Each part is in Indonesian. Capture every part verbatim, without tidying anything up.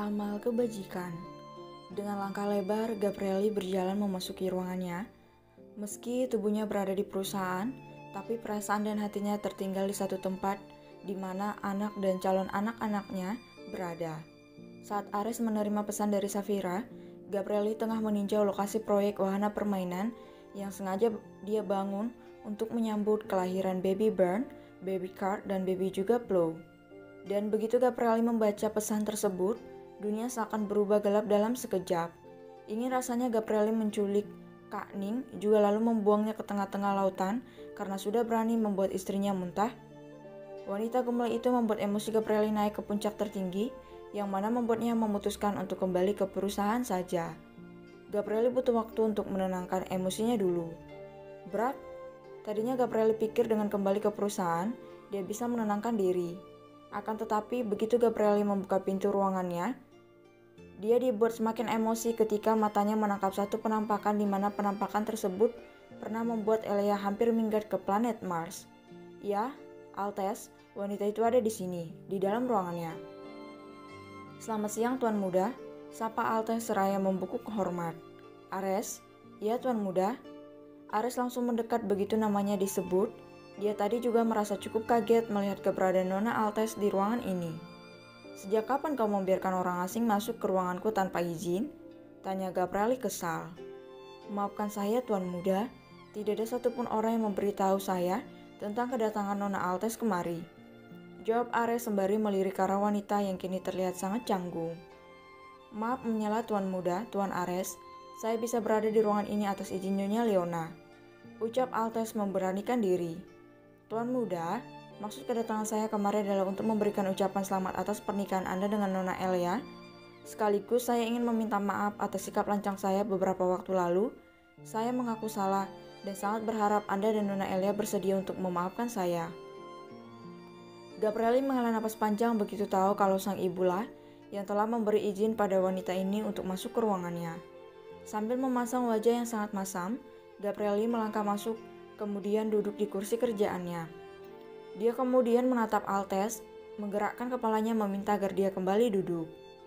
Amal kebajikan. Dengan langkah lebar, Gabrieli berjalan memasuki ruangannya. Meski tubuhnya berada di perusahaan, tapi perasaan dan hatinya tertinggal di satu tempat di mana anak dan calon anak-anaknya berada. Saat Ares menerima pesan dari Safira, Gabrieli tengah meninjau lokasi proyek wahana permainan yang sengaja dia bangun untuk menyambut kelahiran baby Burn, baby Card, dan baby juga Plow. Dan begitu Gabrieli membaca pesan tersebut, dunia seakan berubah gelap dalam sekejap. Ingin rasanya Gabrieli menculik Kak Ning, juga lalu membuangnya ke tengah-tengah lautan karena sudah berani membuat istrinya muntah. Wanita gemelah itu membuat emosi Gabrieli naik ke puncak tertinggi, yang mana membuatnya memutuskan untuk kembali ke perusahaan saja. Gabrieli butuh waktu untuk menenangkan emosinya dulu. Berat? Tadinya Gabrieli pikir dengan kembali ke perusahaan, dia bisa menenangkan diri. Akan tetapi, begitu Gabrieli membuka pintu ruangannya, dia dibuat semakin emosi ketika matanya menangkap satu penampakan di mana penampakan tersebut pernah membuat Elia hampir minggat ke planet Mars. Ya, Altes, wanita itu ada di sini, di dalam ruangannya. Selamat siang, Tuan Muda, sapa Altes seraya membungkuk hormat. Ares, ya Tuan Muda. Ares langsung mendekat begitu namanya disebut. Dia tadi juga merasa cukup kaget melihat keberadaan Nona Altes di ruangan ini. Sejak kapan kau membiarkan orang asing masuk ke ruanganku tanpa izin? Tanya Gabrieli kesal. Maafkan saya Tuan Muda, tidak ada satupun orang yang memberitahu saya tentang kedatangan Nona Altes kemari. Jawab Ares sembari melirik ke arah wanita yang kini terlihat sangat canggung. Maaf menyela Tuan Muda, Tuan Ares, saya bisa berada di ruangan ini atas izin Nyonya Leona. Ucap Altes memberanikan diri. Tuan Muda, maksud kedatangan saya kemarin adalah untuk memberikan ucapan selamat atas pernikahan Anda dengan Nona Elia. Sekaligus saya ingin meminta maaf atas sikap lancang saya beberapa waktu lalu. Saya mengaku salah dan sangat berharap Anda dan Nona Elia bersedia untuk memaafkan saya. Gabrieli menghela napas panjang begitu tahu kalau sang ibulah yang telah memberi izin pada wanita ini untuk masuk ke ruangannya. Sambil memasang wajah yang sangat masam, Gabrieli melangkah masuk, kemudian duduk di kursi kerjaannya. Dia kemudian menatap Altes, menggerakkan kepalanya meminta agar dia kembali duduk.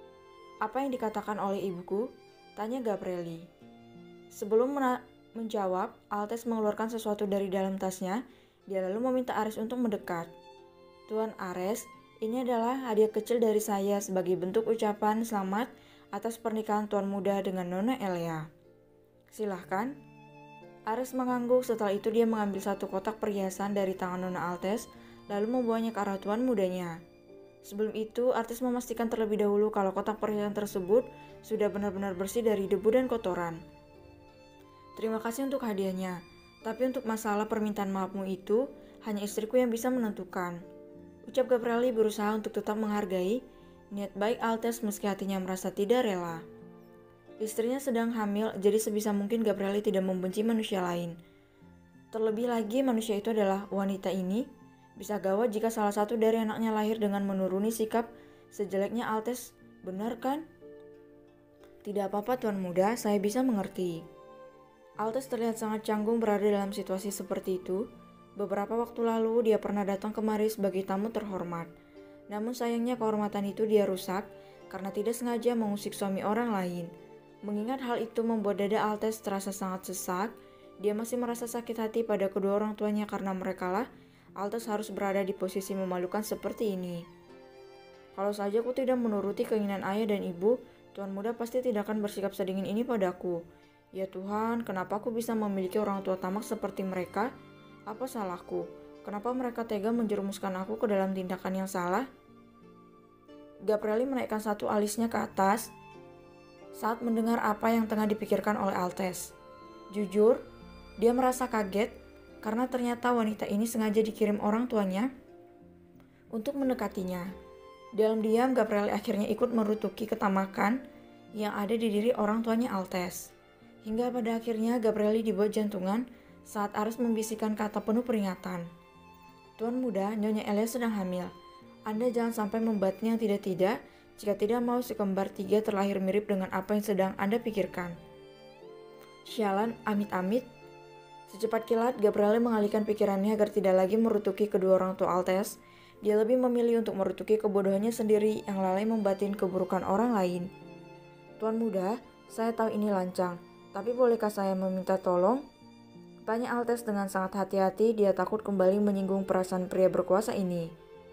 Apa yang dikatakan oleh ibuku? Tanya Gabrieli. Sebelum menjawab, Altes mengeluarkan sesuatu dari dalam tasnya. Dia lalu meminta Ares untuk mendekat. Tuan Ares, ini adalah hadiah kecil dari saya sebagai bentuk ucapan selamat atas pernikahan Tuan Muda dengan Nona Elia. Silahkan. Ares mengangguk. Setelah itu dia mengambil satu kotak perhiasan dari tangan Nona Altes, lalu membawanya ke arah Tuan Mudanya. Sebelum itu, Altes memastikan terlebih dahulu kalau kotak perhiasan tersebut sudah benar-benar bersih dari debu dan kotoran. Terima kasih untuk hadiahnya, tapi untuk masalah permintaan maafmu itu, hanya istriku yang bisa menentukan. Ucap Gabrieli berusaha untuk tetap menghargai niat baik Altes meski hatinya merasa tidak rela. Istrinya sedang hamil, jadi sebisa mungkin Gabrieli tidak membenci manusia lain. Terlebih lagi manusia itu adalah wanita ini. Bisa gawat jika salah satu dari anaknya lahir dengan menuruni sikap sejeleknya Altes, benar kan? Tidak apa-apa Tuan Muda, saya bisa mengerti. Altes terlihat sangat canggung berada dalam situasi seperti itu. Beberapa waktu lalu dia pernah datang kemari sebagai tamu terhormat. Namun sayangnya kehormatan itu dia rusak karena tidak sengaja mengusik suami orang lain. Mengingat hal itu membuat dada Altes terasa sangat sesak. Dia masih merasa sakit hati pada kedua orang tuanya karena merekalah Altes harus berada di posisi memalukan seperti ini. Kalau saja aku tidak menuruti keinginan ayah dan ibu, Tuan Muda pasti tidak akan bersikap sedingin ini padaku. Ya Tuhan, kenapa aku bisa memiliki orang tua tamak seperti mereka? Apa salahku? Kenapa mereka tega menjerumuskan aku ke dalam tindakan yang salah? Gabrieli menaikkan satu alisnya ke atas saat mendengar apa yang tengah dipikirkan oleh Altes. Jujur, dia merasa kaget karena ternyata wanita ini sengaja dikirim orang tuanya untuk mendekatinya. Dalam diam, Gabrieli akhirnya ikut merutuki ketamakan yang ada di diri orang tuanya Altes. Hingga pada akhirnya Gabrieli dibuat jantungan saat Ares membisikkan kata penuh peringatan. Tuan Muda, Nyonya Elia sedang hamil. Anda jangan sampai membuatnya yang tidak-tidak jika tidak mau si kembar tiga terlahir mirip dengan apa yang sedang Anda pikirkan. Sialan, amit-amit. Secepat kilat, Gabrieli mengalihkan pikirannya agar tidak lagi merutuki kedua orang tua Altes. Dia lebih memilih untuk merutuki kebodohannya sendiri yang lalai membatin keburukan orang lain. Tuan muda, saya tahu ini lancang, tapi bolehkah saya meminta tolong? Tanya Altes dengan sangat hati-hati, dia takut kembali menyinggung perasaan pria berkuasa ini.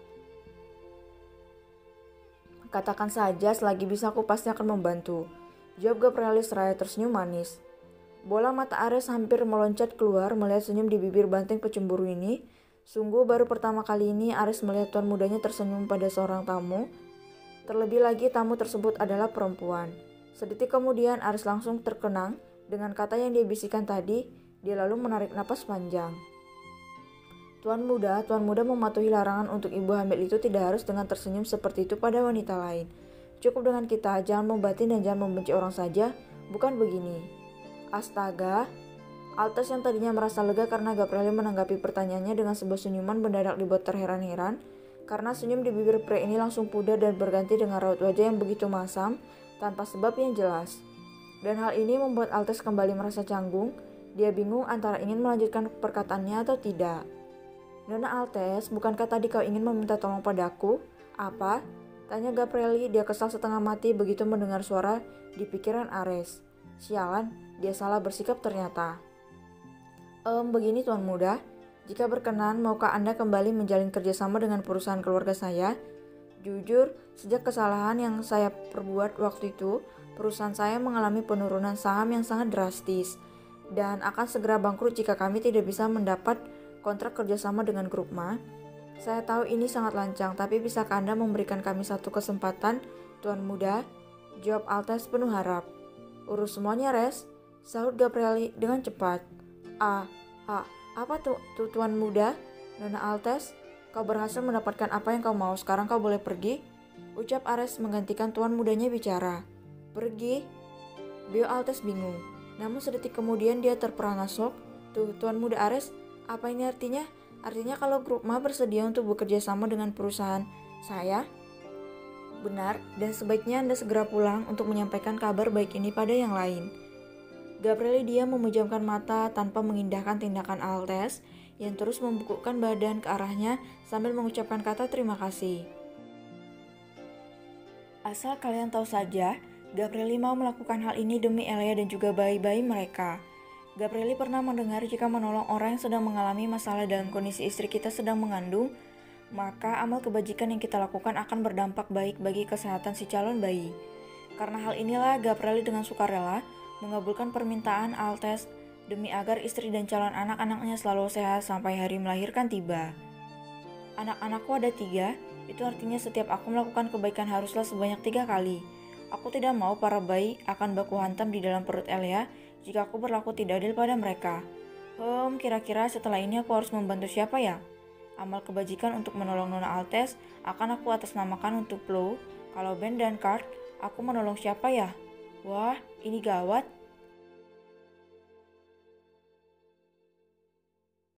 Katakan saja, selagi bisa aku pasti akan membantu, jawab Gaprielis seraya tersenyum manis. Bola mata Ares hampir meloncat keluar melihat senyum di bibir banteng pecemburu ini. Sungguh baru pertama kali ini Ares melihat tuan mudanya tersenyum pada seorang tamu. Terlebih lagi tamu tersebut adalah perempuan. Sedetik kemudian Ares langsung terkenang dengan kata yang dia bisikan tadi. Dia lalu menarik napas panjang. Tuan muda, tuan muda mematuhi larangan untuk ibu hamil itu tidak harus dengan tersenyum seperti itu pada wanita lain. Cukup dengan kita, jangan membatin dan jangan membenci orang saja, bukan begini. Astaga, Altes yang tadinya merasa lega karena Gaprielis menanggapi pertanyaannya dengan sebuah senyuman mendadak dibuat terheran-heran, karena senyum di bibir pria ini langsung pudar dan berganti dengan raut wajah yang begitu masam tanpa sebab yang jelas. Dan hal ini membuat Altes kembali merasa canggung. Dia bingung antara ingin melanjutkan perkataannya atau tidak. Nona Altes, bukankah tadi kau ingin meminta tolong padaku? Apa? Tanya Gaprielis. Dia kesal setengah mati begitu mendengar suara di pikiran Ares. Sialan, dia salah bersikap ternyata. Ehm, begini tuan muda, jika berkenan maukah Anda kembali menjalin kerjasama dengan perusahaan keluarga saya? Jujur, sejak kesalahan yang saya perbuat waktu itu, perusahaan saya mengalami penurunan saham yang sangat drastis dan akan segera bangkrut jika kami tidak bisa mendapat kontrak kerjasama dengan Grup Ma. Saya tahu ini sangat lancang, tapi bisakah Anda memberikan kami satu kesempatan, tuan muda? Jawab Altes penuh harap. Urus semuanya, Res, sahut Gaprielis dengan cepat. Ah, ah, apa tuh, tu, tuan muda? Nona Altes, kau berhasil mendapatkan apa yang kau mau, sekarang kau boleh pergi, ucap Ares menggantikan tuan mudanya bicara. Pergi? Bio Altes bingung, namun sedetik kemudian dia terperangah shock. Tuh, tuan muda Ares, apa ini artinya? Artinya kalau Grup Ma bersedia untuk bekerja sama dengan perusahaan saya? Benar, dan sebaiknya Anda segera pulang untuk menyampaikan kabar baik ini pada yang lain. Gaprielis diam memejamkan mata tanpa mengindahkan tindakan Altes yang terus membungkukkan badan ke arahnya sambil mengucapkan kata terima kasih. Asal kalian tahu saja, Gaprielis mau melakukan hal ini demi Elia dan juga bayi-bayi mereka. Gaprielis pernah mendengar jika menolong orang yang sedang mengalami masalah dalam kondisi istri kita sedang mengandung, maka amal kebajikan yang kita lakukan akan berdampak baik bagi kesehatan si calon bayi. Karena hal inilah Gaprielis dengan sukarela mengabulkan permintaan Altes demi agar istri dan calon anak-anaknya selalu sehat sampai hari melahirkan tiba. Anak-anakku ada tiga, itu artinya setiap aku melakukan kebaikan haruslah sebanyak tiga kali. Aku tidak mau para bayi akan baku hantam di dalam perut Elia jika aku berlaku tidak adil pada mereka. Hmm, kira-kira setelah ini aku harus membantu siapa ya? Amal kebajikan untuk menolong Nona Altes akan aku atasnamakan untuk Plow. Kalau Ben dan Cart, aku menolong siapa ya? Wah, ini gawat.